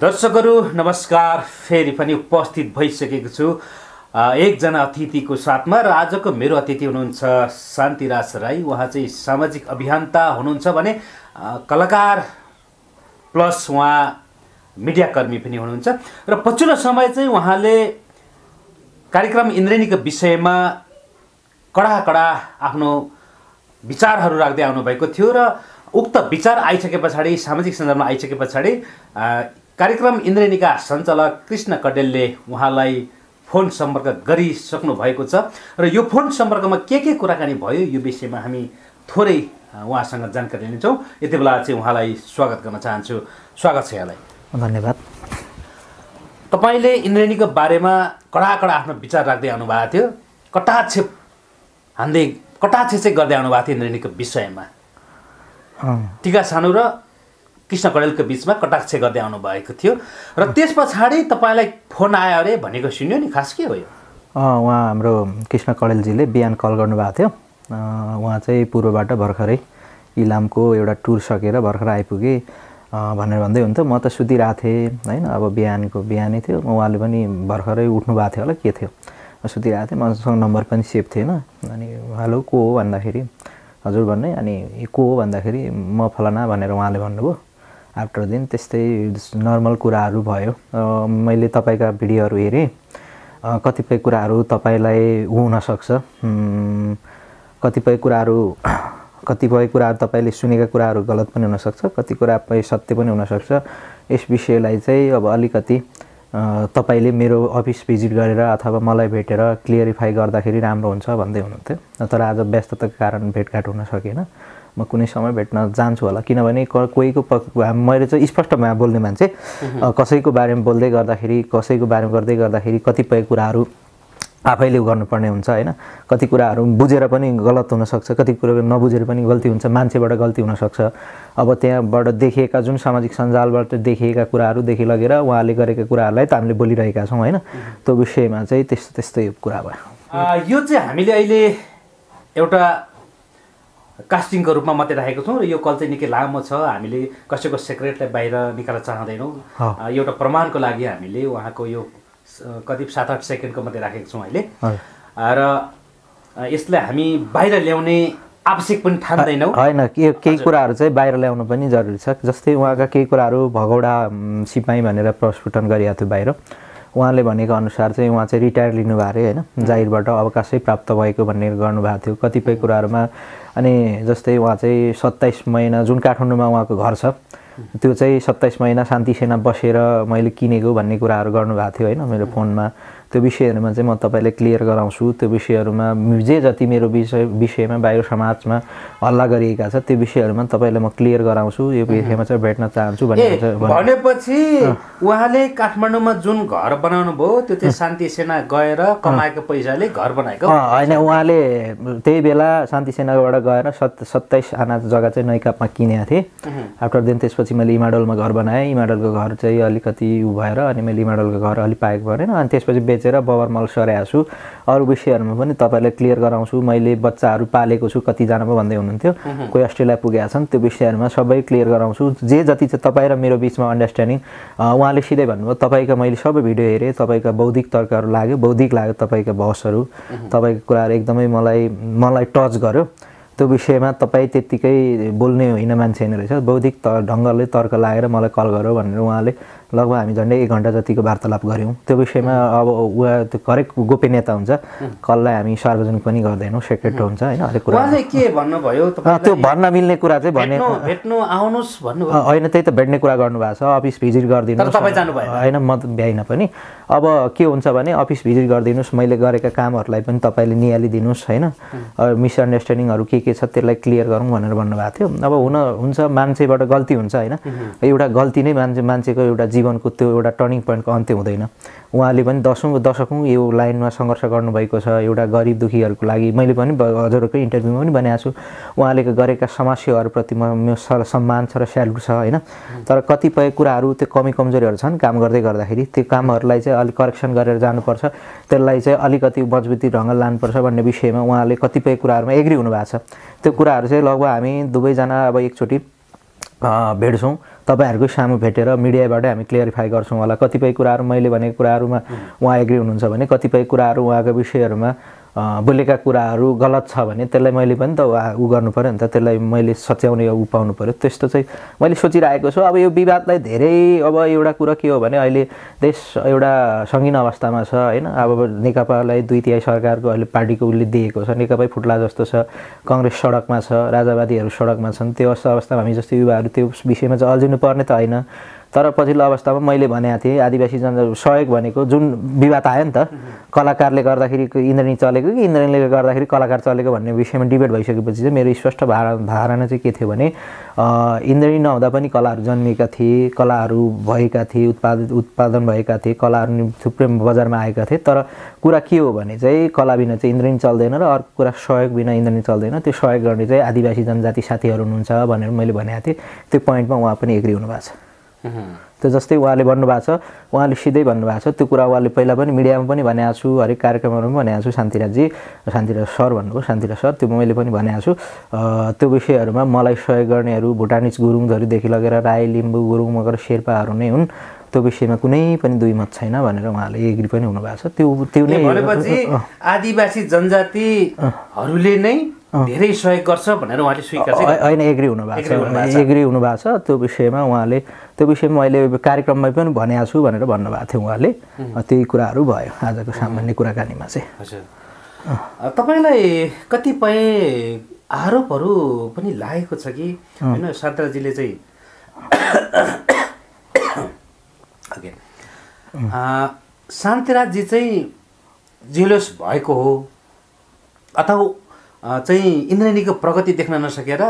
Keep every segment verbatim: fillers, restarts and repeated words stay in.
दर्शकहरू नमस्कार। फेरि पनि उपस्थित भइसकेको छु एकजना अतिथिको साथमा र आजको मेरो अतिथि हुनुहुन्छ शान्तिराज राई। उहाँ चाहिँ सामाजिक अभियन्ता हुनुहुन्छ भने कलाकार प्लस उहाँ मिडियाकर्मी पनि हुनुहुन्छ र पछिल्लो समय चाहिँ उहाँले कार्यक्रम इन्द्रेणीको विषयमा कडा कडा आफ्नो विचारहरू राख्दै आउनुभएको थियो र उक्त विचार आइसके पछाडि सामाजिक सञ्जालमा आइसके पछाडि कार्यक्रम इन्द्रेणीका सञ्चालक कृष्ण कडेलले उहाँलाई फोन सम्पर्क गरिसक्नु भएको छ र यो फोन सम्पर्कमा के के कुराकानी भयो यो विषयमा हामी थोरै उहाँसँग जानकारी लिन्छौँ। यति बेला चाहिँ उहाँलाई स्वागत गर्न चाहन्छु। स्वागत छ यहाँलाई। धन्यवाद। तपाईँले इन्द्रेणीको बारेमा कडा कडा आफ्नो विचार राख्दै आउनुभएको थियो, कटाक्ष हान्दै कटाक्ष चाहिँ गर्दै आउनुभएको थियो इन्द्रेणीको विषयमा। टिका सानु र कृष्ण कडेलको बिचमा कटाक्ष गर्दै आउनुभएको थियो र त्यस पछाडि तपाईँलाई फोन आयो अरे भनेको सुन्यो नि, खास के हो यो? उहाँ हाम्रो कृष्ण कडेलजीले बिहान कल गर्नुभएको थियो। उहाँ चाहिँ पूर्वबाट भर्खरै इलामको एउटा टुर सकेर भर्खर आइपुगे भनेर भन्दै हुन्थ्यो। म त सुतिरहेको थिएँ होइन, अब बिहानको बिहानै थियो, उहाँले पनि भर्खरै उठ्नु भएको थियो होला के थियो, म सुतिरहेको थिएँ, मसँग नम्बर पनि सेभ थिएन। अनि हेलो को हो भन्दाखेरि हजुर भन्ने, अनि को हो भन्दाखेरि म फलाना भनेर उहाँले भन्नुभयो। आफ्टर दिन त्यस्तै नर्मल कुराहरू भयो। मैले तपाईँका भिडियोहरू हेरेँ, कतिपय कुराहरू तपाईँलाई हुनसक्छ, कतिपय कुराहरू कतिपय कुराहरू तपाईँले सुनेका कुराहरू गलत पनि हुनसक्छ, कति कुरा सत्य पनि हुनसक्छ। यस विषयलाई चाहिँ अब अलिकति तपाईँले मेरो अफिस भिजिट गरेर अथवा मलाई भेटेर क्लियरिफाई गर्दाखेरि राम्रो हुन्छ भन्दै हुनुहुन्थ्यो। तर आज व्यस्तताको कारण भेटघाट हुन सकेन। म कुनै समय भेट्न जान्छु होला, किनभने कोहीको मैले चाहिँ स्पष्ट बोल्ने मान्छे, कसैको बारेमा बोल्दै गर्दाखेरि कसैको बारेमा गर्दै गर्दाखेरि कतिपय कुराहरू आफैले गर्नुपर्ने हुन्छ होइन। कति कुराहरू बुझेर पनि गलत हुनसक्छ, कति कुरा नबुझेर पनि गल्ती हुन्छ, मान्छेबाट गल्ती हुनसक्छ। अब त्यहाँबाट देखिएका जुन सामाजिक सञ्जालबाट देखिएका कुराहरूदेखि लगेर उहाँले गरेका कुराहरूलाई त हामीले बोलिरहेका छौँ होइन। त्यो विषयमा चाहिँ त्यस्तो त्यस्तै कुरा भयो। यो चाहिँ हामीले अहिले एउटा कास्टिङको रूपमा मात्रै राखेको छौँ र यो कल चाहिँ निकै लामो छ। हामीले कसैको सेक्रेटलाई बाहिर निकाल्न चाहँदैनौँ। एउटा प्रमाणको लागि हामीले उहाँको यो करिब सात आठ सेकेन्डको मात्रै राखेको छौँ अहिले र यसलाई हामी बाहिर ल्याउने आवश्यक पनि ठान्दैनौँ होइन। के केही कुराहरू चाहिँ बाहिर ल्याउनु पनि जरुरी छ। जस्तै उहाँका केही कुराहरू भगौडा सिपाही भनेर प्रस्फुटन गरिएको थियो बाहिर। उहाँले भनेको अनुसार चाहिँ उहाँ चाहिँ रिटायर लिनुभएको अरे होइन, जागिरबाट अवकाशै प्राप्त भएको भन्ने गर्नुभएको थियो कतिपय कुराहरूमा। अनि जस्तै उहाँ चाहिँ सत्ताइस महिना जुन काठमाडौँमा उहाँको घर छ त्यो चाहिँ सत्ताइस महिना शान्ति सेना बसेर मैले किनेको भन्ने कुराहरू गर्नुभएको थियो होइन मेरो फोनमा। त्यो विषयहरूमा चाहिँ म तपाईँलाई क्लियर गराउँछु। त्यो विषयहरूमा जे जति मेरो विषय विषयमा बाहिर समाजमा हल्ला गरिएका छ त्यो विषयहरूमा तपाईँलाई म क्लियर गराउँछु। यो विषयमा चाहिँ भेट्न चाहन्छु भनेर भनेपछि उहाँले काठमाडौँमा जुन घर बनाउनु भयो त्यो चाहिँ शान्ति सेना गएर कमाएको पैसाले घर बनाएको होइन। उहाँले त्यही बेला शान्ति सेनाबाट गएर सत् सत्ताइस आना जग्गा चाहिँ नैकापमा किनेको थिएँ। आफ्टर दिन त्यसपछि मैले इमाडोलमा घर बनाएँ। इमाडोलको घर चाहिँ अलिकति उ भएर अनि मैले इमाडोलको घर अलिक पाएको भएन। अनि त्यसपछि बेचेर बबरमल सरेको छु। अरू विषयहरूमा पनि तपाईँलाई क्लियर गराउँछु। मैले बच्चाहरू पालेको छु, कतिजना पो भन्दै हुनुहुन्थ्यो, कोही अस्ट्रेलिया पुगेका छन्। त्यो विषयहरूमा सबै क्लियर गराउँछु। जे जति चाहिँ तपाईँ र मेरो बिचमा अन्डरस्ट्यान्डिङ। उहाँले सिधै भन्नुभयो तपाईँका मैले सबै भिडियो हेरेँ, तपाईँका बौद्धिक तर्कहरू लाग्यो, बौद्धिक लाग्यो तपाईँका बहसहरू, तपाईँको कुराहरू एकदमै मलाई मलाई टच गर्यो। त्यो विषयमा तपाईँ त्यत्तिकै बोल्ने होइन मान्छे होइन रहेछ, बौद्धिक त ढङ्गले तर्क लागेर मलाई कल गर्यो भनेर उहाँले लगभग हामी झन्डै एक घन्टा जतिको वार्तालाप गऱ्यौँ। त्यो विषयमा अब उहाँ त्यो करेक्ट गोपनीयता हुन्छ, कललाई हामी सार्वजनिक पनि गर्दैनौँ, सेक्रेट हुन्छ होइन। हरेक कुरा के भन्नुभयो त्यो भन्न मिल्ने कुरा चाहिँ भने भेट्नु आउनुहोस् भन्नु होइन, त्यही त भेट्ने कुरा गर्नुभएको छ। अफिस भिजिट गरिदिनुहोस् होइन, म भ्याइन पनि। अब के हुन्छ भने अफिस भिजिट गरिदिनुहोस्, मैले गरेका कामहरूलाई पनि तपाईँले निहालिदिनुहोस् होइन। मिसअन्डरस्ट्यान्डिङहरू के के छ त्यसलाई क्लियर गरौँ भनेर भन्नुभएको थियो। अब हुन हुन्छ मान्छेबाट गल्ती हुन्छ होइन, एउटा गल्ती नै मान्छे मान्छेको एउटा जीवनको त्यो एउटा टर्निङ पोइन्टको अन्त्य हुँदैन। उहाँले पनि दशौँ दशकौँ यो लाइनमा सङ्घर्ष गर्नुभएको छ एउटा गरिब दुखीहरूको लागि। मैले पनि हजुरकै इन्टरभ्यूमा पनि भनेको छु, उहाँले गरेका समस्याहरूप्रति म सम्मान छ र स्यालुट छ होइन। तर कतिपय कुराहरू त्यो कमी कमजोरीहरू छन्, काम गर्दै गर्दाखेरि त्यो कामहरूलाई चाहिँ अलिक करेक्सन गरेर जानुपर्छ, त्यसलाई चाहिँ अलिकति मजबुती ढङ्गले लानुपर्छ भन्ने विषयमा उहाँले कतिपय कुराहरूमा एग्री हुनुभएको छ। त्यो कुराहरू चाहिँ लगभग हामी दुवैजना अब एकचोटि भेट्छौँ, तपाईँहरूको सामु भेटेर मिडियाबाट हामी क्लियरिफाई गर्छौँ होला। कतिपय कुराहरू मैले भनेको कुराहरूमा उहाँ एग्री हुनुहुन्छ भने कतिपय कुराहरू उहाँको विषयहरूमा बोलेका कुराहरू गलत छ भने त्यसलाई मैले पनि त उ गर्नु पऱ्यो नि त, त्यसलाई मैले सच्याउने उ पाउनु पऱ्यो। त्यस्तो चाहिँ मैले सोचिरहेको छु। अब यो विवादलाई धेरै अब एउटा कुरा के हो भने अहिले देश एउटा सङ्गीन अवस्थामा छ होइन। अब नेकपालाई दुई तिहाई सरकारको अहिले पार्टीको उसले दिएको छ, नेकपै फुट्ला जस्तो छ, कङ्ग्रेस सडकमा छ, राजावादीहरू सडकमा छन्। त्यो अवस्थामा हामी जस्तो युवाहरू त्यो विषयमा चाहिँ अल्झिनु पर्ने त होइन। तर पछिल्लो अवस्थामा मैले भनेको थिएँ आदिवासी जनता सहयोग भनेको जुन विवाद आयो नि त, कलाकारले गर्दाखेरि इन्द्रणी चलेको कि इन्द्रणीले गर्दाखेरि कलाकार चलेको भन्ने विषयमा डिबेट भइसकेपछि चाहिँ मेरो स्पष्ट धारणा चाहिँ के थियो भने इन्द्रणी नहुँदा पनि कलाहरू जन्मिएका थिए, कलाहरू भएका थिए, उत्पादन उत्पादन भएका थिए, कलाहरू थुप्रै बजारमा आएका थिए। तर कुरा के हो भने चाहिँ कला बिना चाहिँ इन्द्रणी चल्दैन र अर्को कुरा सहयोग बिना इन्द्रणी चल्दैन। त्यो सहयोग गर्ने चाहिँ आदिवासी जनजाति साथीहरू हुनुहुन्छ भनेर मैले भनेको थिएँ। त्यो पोइन्टमा उहाँ पनि एग्री हुनुभएको छ। त्यो जस्तै उहाँले भन्नुभएको छ, उहाँले सिधै भन्नुभएको छ त्यो कुरा। उहाँले पहिला पनि मिडियामा पनि भनेको छु, हरेक कार्यक्रमहरूमा भनेको छु, शान्तिराजजी शान्तिराज सर भन्नुभयो, शान्तिराज सर त्यो मैले पनि भनेको छु। त्यो विषयहरूमा मलाई सहयोग गर्नेहरू भुटानिज गुरुङहरूदेखि लगेर राई, लिम्बू, गुरुङ, मगर, शेर्पाहरू नै हुन्। त्यो विषयमा कुनै पनि दुई मत छैन भनेर उहाँले एग्री पनि हुनुभएको छ। त्यो त्यो नै भनेपछि आदिवासी जनजातिहरूले नै धेरै सहयोग गर्छ भनेर उहाँले स्वीकार चाहिँ होइन एग्री हुनुभएको छ, एग्री हुनुभएको छ त्यो विषयमा। उहाँले त्यो विषयमा मैले कार्यक्रममा पनि भनेको छु भनेर भन्नुभएको थियो उहाँले। त्यही कुराहरू भयो आजको सामान्य कुराकानीमा चाहिँ। हजुर, तपाईँलाई कतिपय आरोपहरू पनि लागेको छ कि होइन शान्तिराजजीले चाहिँ शान्तिराजजी चाहिँ जेलस भएको हो अथवा चाहिँ इन्द्रणीको प्रगति देख्न नसकेर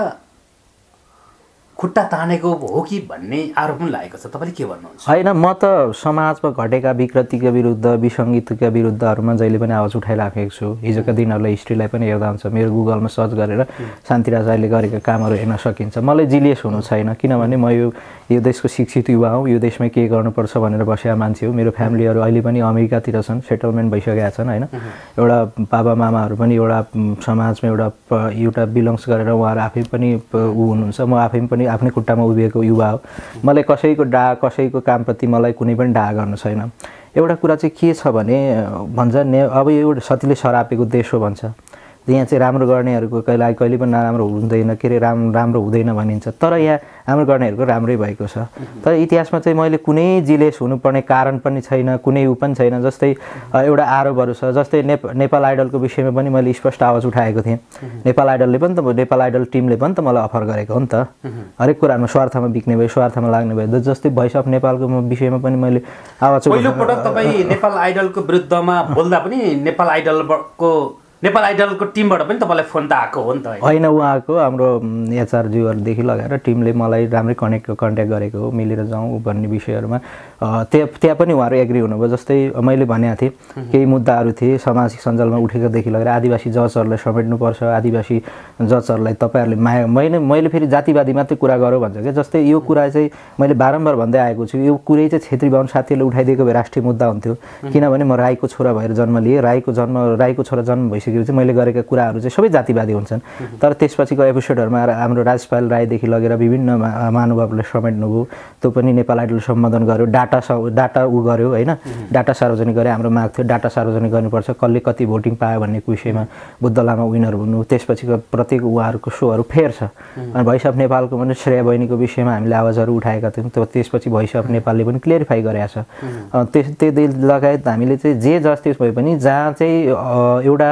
खुट्टा तानेको हो कि भन्ने आरोप पनि लागेको छ। तपाईँले के भन्नुहुन्छ? होइन, म त समाजमा घटेका विकृतिका विरुद्ध, विसङ्गतिका विरुद्धहरूमा जहिले पनि आवाज उठाइराखेको छु। हिजोका दिनहरूलाई हिस्ट्रीलाई पनि हेर्दा हुन्छ, मेरो गुगलमा सर्च गरेर शान्तिराज अहिले गरेका कामहरू हेर्न सकिन्छ। मलाई जिलियस हुनु छैन, किनभने म यो यो देशको शिक्षित युवा हुँ, यो देशमा के गर्नुपर्छ भनेर बसेका मान्छे हो। मेरो फ्यामिलीहरू अहिले पनि अमेरिकातिर छन्, सेटलमेन्ट भइसकेका छन् होइन। एउटा बाबा मामाहरू पनि एउटा समाजमा एउटा एउटा बिलोङ्स गरेर उहाँहरू आफै पनि ऊ हुनुहुन्छ। म आफै पनि आफ्नै खुट्टामा उभिएको युवा हो। मलाई कसैको डा कसैको कामप्रति मलाई कुनै पनि डा गर्नु छैन। एउटा कुरा चाहिँ के छ भने भन्छ ने अब यो सतीले सरापेको देश हो भन्छ। यहाँ चाहिँ राम्रो गर्नेहरूको कहिले कहिले पनि नराम्रो हुँदैन, के अरे राम राम्रो हुँदैन भनिन्छ। तर यहाँ राम्रो गर्नेहरूको राम्रै भएको छ। तर इतिहासमा चाहिँ मैले कुनै जिलेस हुनुपर्ने कारण पनि छैन, कुनै ऊ पनि छैन। जस्तै एउटा आरोपहरू छ, जस्तै नेप नेपाल आइडलको विषयमा पनि मैले स्पष्ट आवाज उठाएको थिएँ। नेपाल आइडलले पनि त नेपाल आइडल टिमले पनि त मलाई अफर गरेको हो नि त। हरेक कुरामा स्वार्थमा बिक्ने भयो, स्वार्थमा लाग्ने भयो। जस्तै भोइस अफ नेपालको विषयमा पनि मैले आवाज पहिलोपटक तपाईँ नेपाल आइडलको विरुद्धमा बोल्दा पनि नेपाल आइडलको नेपाल आइडलको टिमबाट पनि तपाईँलाई फोन त आएको हो नि त? होइन, उहाँको हाम्रो एचआरज्यूहरूदेखि लगाएर टिमले मलाई राम्रै कनेक्ट कन्ट्याक्ट गरेको हो, मिलेर जाउँ भन्ने विषयहरूमा। त्यहाँ त्यहाँ पनि उहाँहरू एग्री हुनुभयो। जस्तै मैले भनेको थिएँ केही मुद्दाहरू थिए सामाजिक सञ्जालमा उठेकोदेखि लगेर आदिवासी जजहरूलाई समेट्नुपर्छ, आदिवासी जजहरूलाई तपाईँहरूले माया मैले मैले फेरि जातिवादी मात्रै कुरा गरौँ भन्छ क्या। जस्तै यो कुरा चाहिँ मैले बारम्बार भन्दै आएको छु, यो कुरै चाहिँ छेत्री बाहुन साथीहरूले उठाइदिएको भए राष्ट्रिय मुद्दा हुन्थ्यो। किनभने म राईको छोरा भएर जन्म लिएँ, राईको जन्म राईको छोरा जन्म भइसकेपछि मैले गरेका कुराहरू चाहिँ सबै जातिवादी हुन्छन्। तर त्यसपछिको एपिसोडहरूमा हाम्रो राजपाल राईदेखि लगेर विभिन्न महानुभावले समेट्नुभयो। त्यो पनि नेपाल आइडल सम्बोधन गर्यो, डाटा डाटा उ गर्यो होइन, डाटा सार्वजनिक गरे। हाम्रो माग थियो डाटा सार्वजनिक गर्नुपर्छ, कसले कति भोटिङ पायो भन्ने विषयमा बुद्ध लामा विनर हुनु। त्यसपछिको प्रत्येक उहाँहरूको सोहरू फेयर छ। अनि भोइस अफ नेपालको पनि श्रेया बहिनीको विषयमा हामीले आवाजहरू उठाएका थियौँ। त्यो त्यसपछि भोइस अफ नेपालले पनि क्लियरिफाई गरेको छ। त्यस त्यो लगायत हामीले चाहिँ जे जस्टिस भए पनि जहाँ चाहिँ एउटा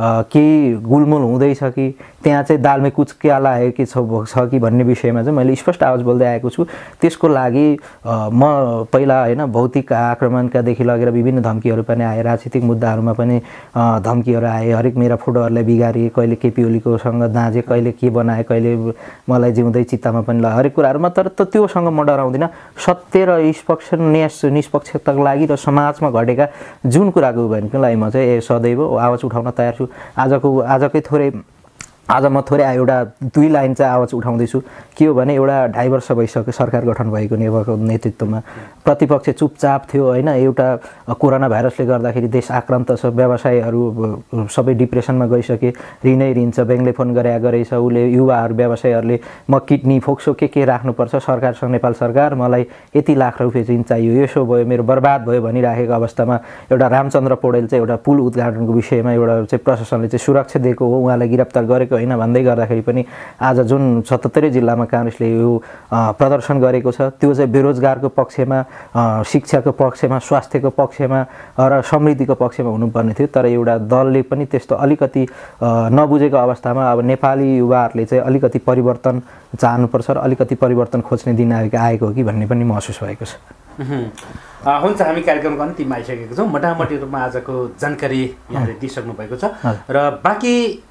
केही गुलमुल हुँदैछ कि त्यहाँ चाहिँ दालमै कुछ क्या लाग्यो कि छ कि भन्ने विषयमा चाहिँ मैले स्पष्ट आवाज बोल्दै आएको छु। त्यसको लागि म पहिला होइन भौतिक आक्रमणकादेखि लगेर विभिन्न धम्कीहरू पनि आए, राजनीतिक मुद्दाहरूमा पनि धम्कीहरू आए। हरेक मेरा फोटोहरूलाई बिगारिए, कहिले केपी ओलीकोसँग दाँजे, कहिले के बनाए, कहिले मलाई जिउँदै चित्तामा पनि ल हरेक कुराहरूमा। तर त त्योसँग म डराउँदिनँ। सत्य र निष्पक्ष निष्पक्षताको लागि र समाजमा घटेका जुन कुराको भनेको लागि म चाहिँ सदैव आवाज उठाउन तयार छु। आजको आजकै थोरै आज म थोरै एउटा दुई लाइन चाहिँ आवाज उठाउँदैछु। के हो भने एउटा ढाई वर्ष भइसक्यो सरकार गठन भएको नेवाको नेतृत्वमा, प्रतिपक्ष चुपचाप थियो होइन। एउटा कोरोना भाइरसले गर्दाखेरि देश आक्रान्त छ, व्यवसायहरू सबै डिप्रेसनमा गइसके, ऋणै ऋण छ, ब्याङ्कले फोन गरे गरेछ, उसले युवाहरू व्यवसायहरूले म किडनी फोक्सो के के राख्नुपर्छ, सरकारसँग नेपाल सरकार मलाई यति लाख रुपियाँ चाहिँ चाहियो, यसो भयो, मेरो बर्बाद भयो भनिराखेको अवस्थामा एउटा रामचन्द्र पौडेल चाहिँ एउटा पुल उद्घाटनको विषयमा एउटा चाहिँ प्रशासनले चाहिँ सुरक्षा दिएको हो, उहाँलाई गिरफ्तार गरेको होइन भन्दै गर्दाखेरि पनि आज जुन सतहत्तरै जिल्लामा काङ्ग्रेसले यो प्रदर्शन गरेको छ त्यो चाहिँ बेरोजगारको पक्षमा, शिक्षाको पक्षमा, स्वास्थ्यको पक्षमा र समृद्धिको पक्षमा हुनुपर्ने थियो। तर एउटा दलले पनि त्यस्तो अलिकति नबुझेको अवस्थामा अब नेपाली युवाहरूले चाहिँ अलिकति परिवर्तन चाहनुपर्छ र अलिकति परिवर्तन खोज्ने दिन आएको हो कि भन्ने पनि महसुस भएको छ। हुन्छ, हामी कार्यक्रमको अन्तिममा आइसकेको छौँ। मोटामोटी रूपमा आजको जानकारी यहाँले दिइसक्नु भएको छ र बाँकी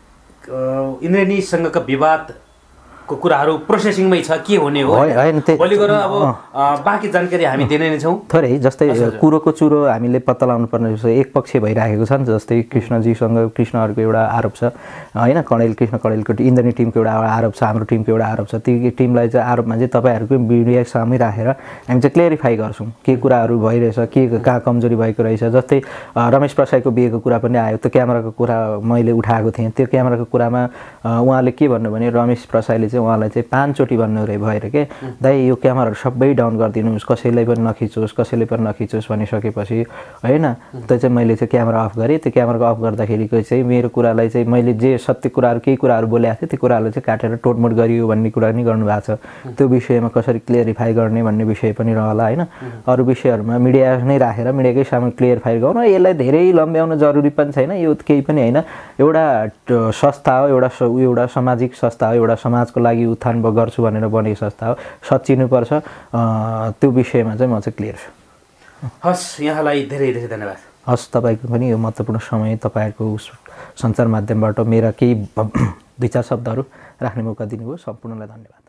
इन्द्रेणीसँगको विवादको कुराहरू प्रोसेसिङमै छ, के हुने हो भोलि गएर अब बाँकी जानकारी हामी दिने नै छौँ। थोरै जस्तै कुरोको चुरो हामीले पत्ता लगाउनु पर्ने एक पक्ष भइरहेको छ नि, जस्तै कृष्णजीसँग कृष्णहरूको एउटा आरोप छ होइन, कणेल कृष्ण कणेलको इन्द्रेणी टिमको एउटा आरोप छ, हाम्रो टिमको एउटा आरोप छ। ती टिमलाई चाहिँ आरोपमा चाहिँ तपाईँहरूको मिडिया सामु राखेर हामी चाहिँ क्लियरिफाई गर्छौँ के कुराहरू भइरहेछ, के कहाँ कमजोरी भएको रहेछ। जस्तै रमेश प्रसाईको बिहेको कुरा पनि आयो, त्यो क्यामेराको कुरा मैले उठाएको थिएँ। त्यो क्यामेराको कुरामा उहाँले के भन्नु भने रमेश प्रसाईले चाहिँ उहाँलाई चाहिँ पाँचचोटि भन्नु रे भएर के दाइ यो क्यामेराहरू सबै डाउन गरिदिनुहोस्, कसैलाई पनि नखिचोस्, कसैले पनि नखिचोस् भनिसकेपछि होइन त्यो चाहिँ मैले चाहिँ क्यामेरा अफ गरेँ। त्यो क्यामेराको अफ गर्दाखेरिको चाहिँ मेरो कुरालाई चाहिँ मैले जे सत्य कुराहरू केही कुराहरू बोलेको थिएँ त्यो कुराहरूलाई चाहिँ काटेर टोटमोट गरियो भन्ने कुरा पनि गर्नुभएको छ। त्यो विषयमा कसरी क्लियरिफाई गर्ने भन्ने विषय पनि रहला होइन। अरू विषयहरूमा मिडिया नै राखेर मिडियाकै सामु क्लियरिफाई गर्नु, यसलाई धेरै लम्ब्याउनु जरुरी पनि छैन, यो केही पनि होइन। एउटा संस्था हो, एउटा एउटा सामाजिक संस्था हो, एउटा समाजको लागि उत्थान गर्छु भनेर बनेको संस्था हो, सच्चिनुपर्छ। त्यो विषयमा चाहिँ म चाहिँ क्लियर छु। हस्, यहाँलाई धेरै धेरै धन्यवाद। हस्, तपाईँको पनि यो महत्त्वपूर्ण समय तपाईँहरूको सञ्चार माध्यमबाट मेरा केही विचार शब्दहरू राख्ने मौका दिनुभयो, सम्पूर्णलाई धन्यवाद।